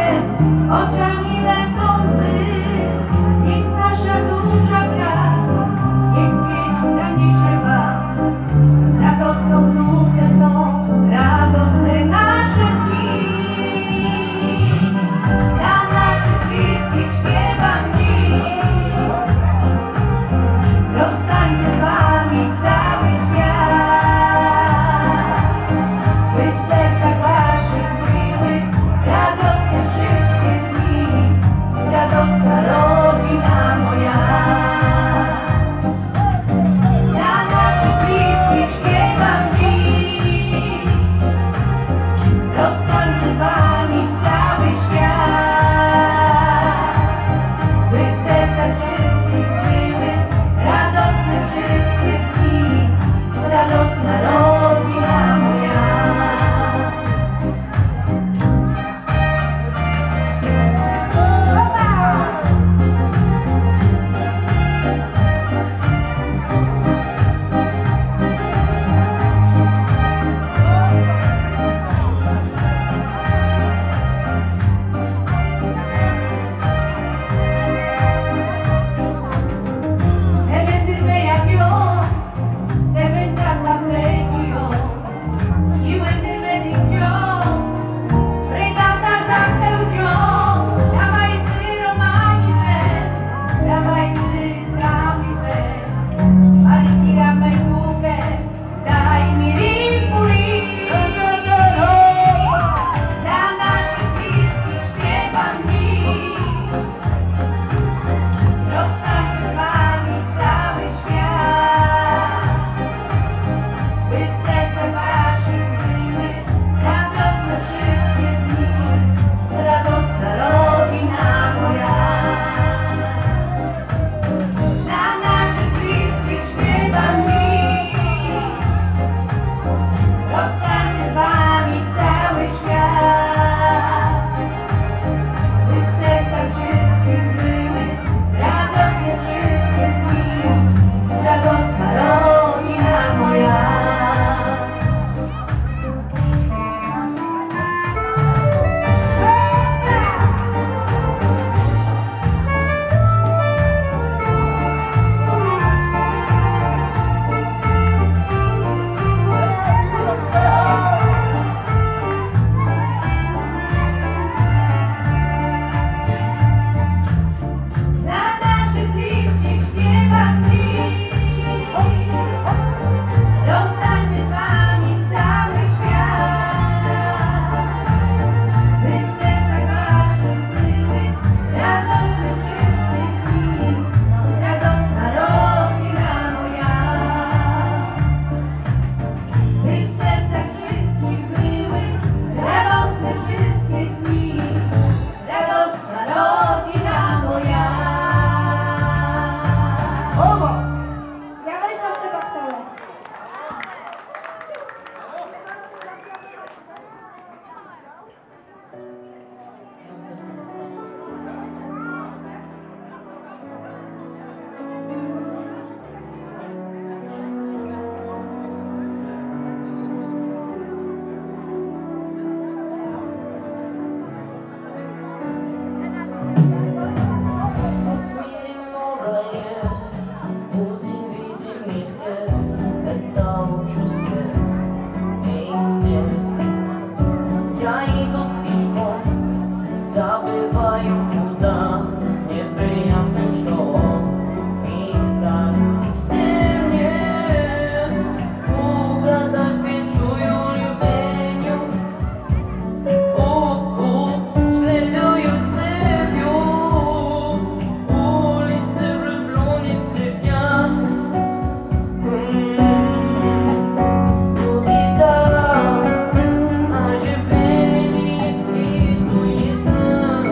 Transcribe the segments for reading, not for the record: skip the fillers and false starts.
oczami lecący, niech nasza dusza gra, niech pieśń naniesie wam radosną nutę tą, radosne nasze dni. Dla naszych wszystkich śpiewam dziś, roztańczy z wami cały świat, by w sercach waszych były radosne wszystkie dni, radosna rodzina moja. Dla naszych bliskich śpiewam dziś, roztańczy z wami cały świat, by w sercach wszystkich były radosne wszystkie dni, radosna rodzina moja. E mentre io se pensata predio, io mentre medio, predata da peludio, da maestri romani se, da maestri campi se, alitira mai buche, dai miripuri, da naszych bliskich śpiewam dziś, roztańczy z wami cały świat, by w sercach waszych były radosne wszystkie dni, radosna rodzina moja. Dla naszych bliskich śpiewam dziś, roztańczy z wami cały świat, by w sercach wszystkich były radosne wszystkie dni, radosna rodzina moja. Dla naszych bliskich śpiewam dziś, roztańczy z wami cały świat, by w sercach waszych były radosne wszystkie dni, radosna rodzina moja. By w sercach wszystkich były radosne wszystkie dni, radosna rodzina moja. Ja lecę w te bakterie. Забываю, куда неприятным, что и так. Chcę mnie ugadać, czuję lubieniu. Śledując ciebie, ulicy влюбленных себя. Будет так, оживление и суета.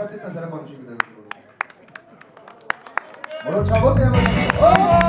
사직한 사람 방식이 되는 거죠. 뭐 잘못되면